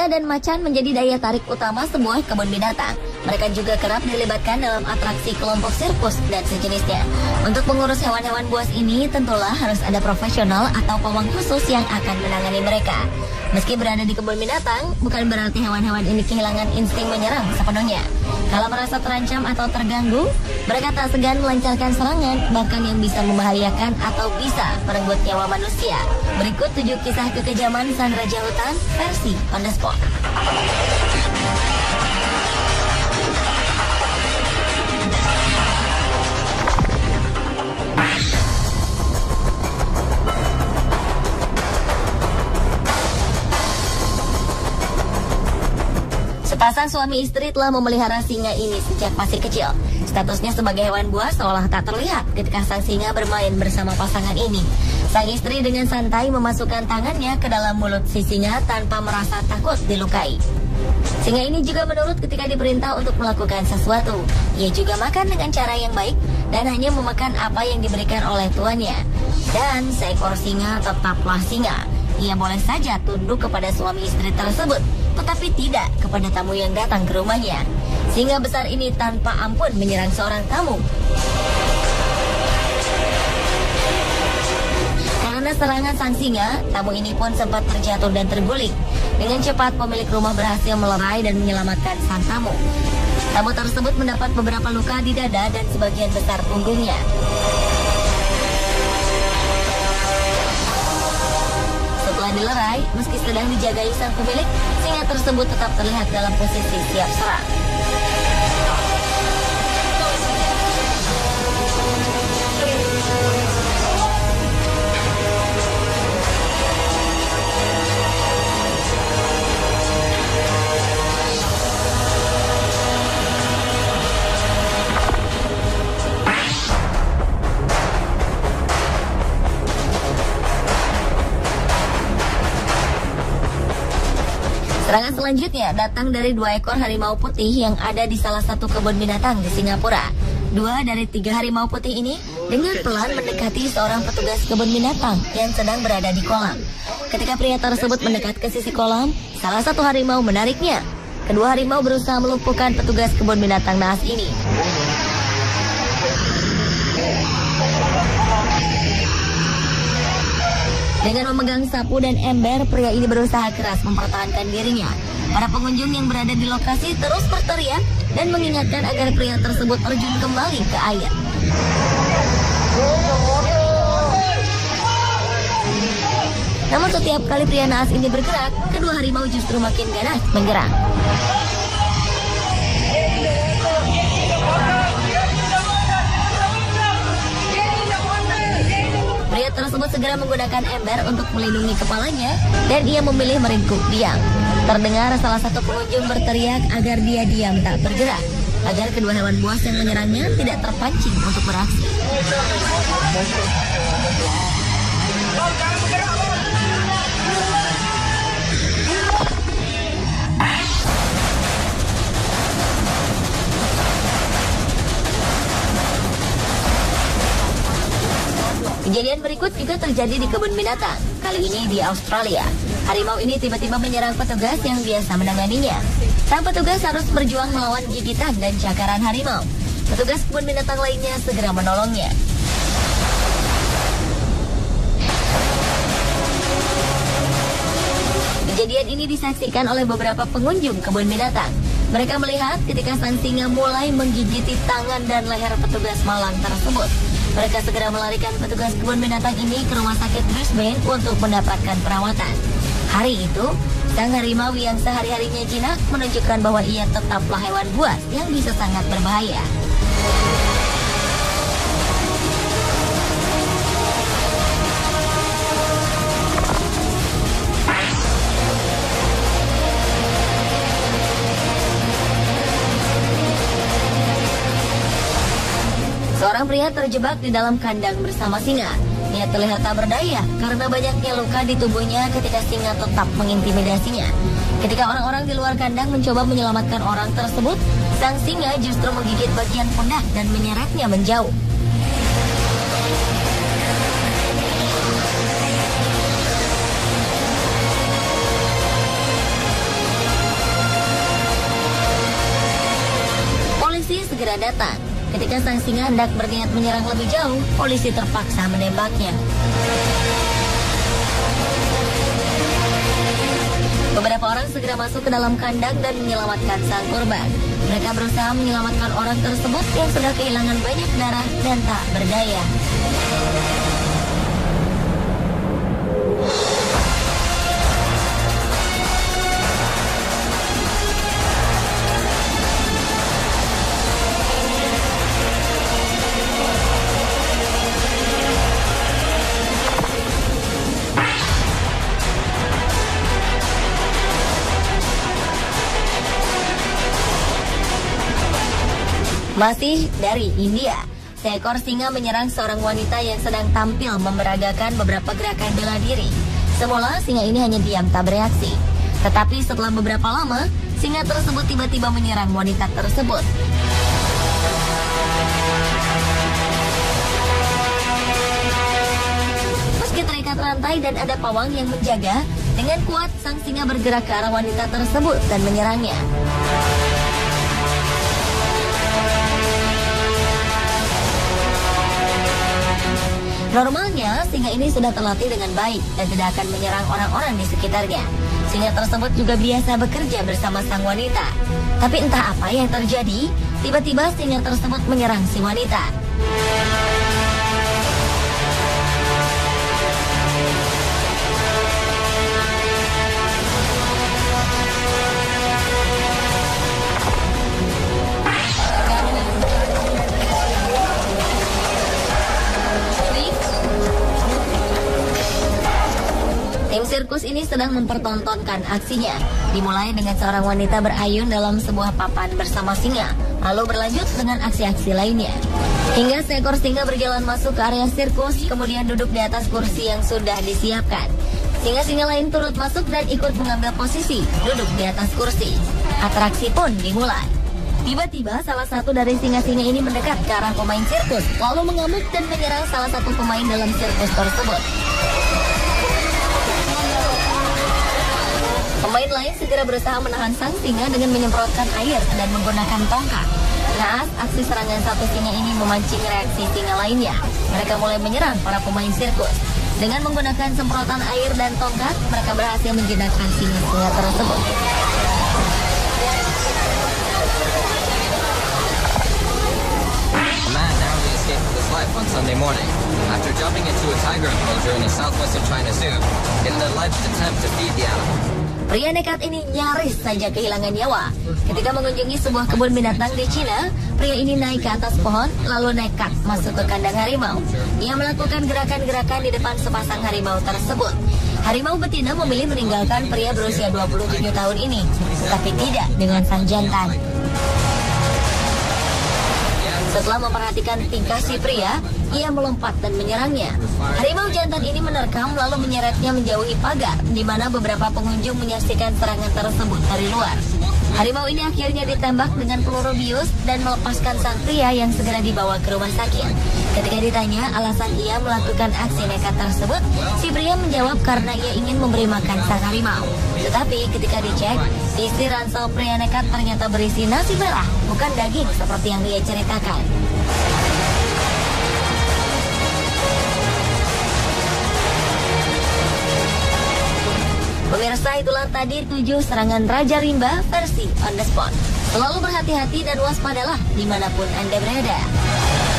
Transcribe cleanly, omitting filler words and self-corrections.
Singa dan macan menjadi daya tarik utama sebuah kebun binatang. Mereka juga kerap dilibatkan dalam atraksi kelompok sirkus dan sejenisnya. Untuk mengurus hewan-hewan buas ini, tentulah harus ada profesional atau pawang khusus yang akan menangani mereka. Meski berada di kebun binatang, bukan berarti hewan-hewan ini kehilangan insting menyerang sepenuhnya. Kalau merasa terancam atau terganggu, mereka tak segan melancarkan serangan, bahkan yang bisa membahayakan atau bisa merenggut nyawa manusia. Berikut 7 kisah kekejaman sang raja hutan versi On The Spot. Sepasang suami istri telah memelihara singa ini sejak masih kecil. Statusnya sebagai hewan buas seolah tak terlihat ketika sang singa bermain bersama pasangan ini. Sang istri dengan santai memasukkan tangannya ke dalam mulut si singa tanpa merasa takut dilukai. Singa ini juga menurut ketika diperintah untuk melakukan sesuatu. Ia juga makan dengan cara yang baik dan hanya memakan apa yang diberikan oleh tuannya. Dan seekor singa tetaplah singa. Ia boleh saja tunduk kepada suami istri tersebut, tetapi tidak kepada tamu yang datang ke rumahnya. Singa besar ini tanpa ampun menyerang seorang tamu. Karena serangan sang singa, tamu ini pun sempat terjatuh dan terguling. Dengan cepat pemilik rumah berhasil melerai dan menyelamatkan sang tamu. Tamu tersebut mendapat beberapa luka di dada dan sebagian besar punggungnya. Setelah dilerai, meski sedang dijagai sang pemilik, singa tersebut tetap terlihat dalam posisi siap serang. Serangan selanjutnya datang dari 2 ekor harimau putih yang ada di salah satu kebun binatang di Singapura. 2 dari 3 harimau putih ini dengan pelan mendekati seorang petugas kebun binatang yang sedang berada di kolam. Ketika pria tersebut mendekat ke sisi kolam, salah satu harimau menariknya. Kedua harimau berusaha melumpuhkan petugas kebun binatang naas ini. Dengan memegang sapu dan ember, pria ini berusaha keras mempertahankan dirinya. Para pengunjung yang berada di lokasi terus berteriak dan mengingatkan agar pria tersebut terjun kembali ke air. Namun setiap kali pria naas ini bergerak, kedua harimau justru makin ganas menyerang. Pria tersebut segera menggunakan ember untuk melindungi kepalanya dan ia memilih meringkuk diam. Terdengar salah satu pengunjung berteriak agar dia diam tak bergerak, agar kedua hewan buas yang menyerangnya tidak terpancing untuk beraksi. Kejadian berikut juga terjadi di kebun binatang, kali ini di Australia. Harimau ini tiba-tiba menyerang petugas yang biasa menanganinya. Sang petugas harus berjuang melawan gigitan dan cakaran harimau. Petugas kebun binatang lainnya segera menolongnya. Kejadian ini disaksikan oleh beberapa pengunjung kebun binatang. Mereka melihat ketika sang singa mulai menggigiti tangan dan leher petugas malang tersebut. Mereka segera melarikan petugas kebun binatang ini ke rumah sakit Brisbane untuk mendapatkan perawatan. Hari itu, sang harimau yang sehari-harinya jinak menunjukkan bahwa ia tetaplah hewan buas yang bisa sangat berbahaya. Seorang pria terjebak di dalam kandang bersama singa. Ia terlihat tak berdaya karena banyaknya luka di tubuhnya ketika singa tetap mengintimidasinya. Ketika orang-orang di luar kandang mencoba menyelamatkan orang tersebut, sang singa justru menggigit bagian pundak dan menyeretnya menjauh. segera datang. Ketika sang singa hendak berniat menyerang lebih jauh, polisi terpaksa menembaknya. Beberapa orang segera masuk ke dalam kandang dan menyelamatkan sang korban. Mereka berusaha menyelamatkan orang tersebut yang sudah kehilangan banyak darah dan tak berdaya. Masih dari India, seekor singa menyerang seorang wanita yang sedang tampil memberagakan beberapa gerakan bela diri. Semula singa ini hanya diam tak bereaksi. Tetapi setelah beberapa lama, singa tersebut tiba-tiba menyerang wanita tersebut. Meski terikat rantai dan ada pawang yang menjaga, dengan kuat sang singa bergerak ke arah wanita tersebut dan menyerangnya. Normalnya, singa ini sudah terlatih dengan baik dan tidak akan menyerang orang-orang di sekitarnya. Singa tersebut juga biasa bekerja bersama sang wanita. Tapi entah apa yang terjadi, tiba-tiba singa tersebut menyerang si wanita. Tim sirkus ini sedang mempertontonkan aksinya. Dimulai dengan seorang wanita berayun dalam sebuah papan bersama singa, lalu berlanjut dengan aksi-aksi lainnya. Hingga seekor singa berjalan masuk ke area sirkus, kemudian duduk di atas kursi yang sudah disiapkan. Singa-singa lain turut masuk dan ikut mengambil posisi, duduk di atas kursi. Atraksi pun dimulai. Tiba-tiba salah satu dari singa-singa ini mendekat ke arah pemain sirkus, lalu mengamuk dan menyerang salah satu pemain dalam sirkus tersebut. Pemain lain segera berusaha menahan sang singa dengan menyemprotkan air dan menggunakan tongkat. Naas, aksi serangan satu singa ini memancing reaksi singa lainnya. Mereka mulai menyerang para pemain sirkus. Dengan menggunakan semprotan air dan tongkat, mereka berhasil menjinakkan singa-singa tersebut. On Sunday morning, after jumping into a tiger enclosure in a southwestern China zoo in an alleged attempt to feed the animal. Pria nekat ini nyaris saja kehilangan nyawa. Ketika mengunjungi sebuah kebun binatang di Cina, pria ini naik ke atas pohon lalu nekat masuk ke kandang harimau. Ia melakukan gerakan-gerakan di depan sepasang harimau tersebut. Harimau betina memilih meninggalkan pria berusia 27 tahun ini, tetapi tidak dengan sang jantan. Setelah memperhatikan tingkah si pria, ia melompat dan menyerangnya. Harimau jantan ini menerkam lalu menyeretnya menjauhi pagar, di mana beberapa pengunjung menyaksikan serangan tersebut dari luar. Harimau ini akhirnya ditembak dengan peluru bius dan melepaskan sang pria yang segera dibawa ke rumah sakit. Ketika ditanya alasan ia melakukan aksi nekat tersebut, si pria menjawab karena ia ingin memberi makan sang harimau. Tetapi ketika dicek, isi ransel pria nekat ternyata berisi nasi merah, bukan daging seperti yang dia ceritakan. Pemirsa, itulah tadi 7 serangan Raja Rimba versi on the spot. Selalu berhati-hati dan waspadalah dimanapun Anda berada.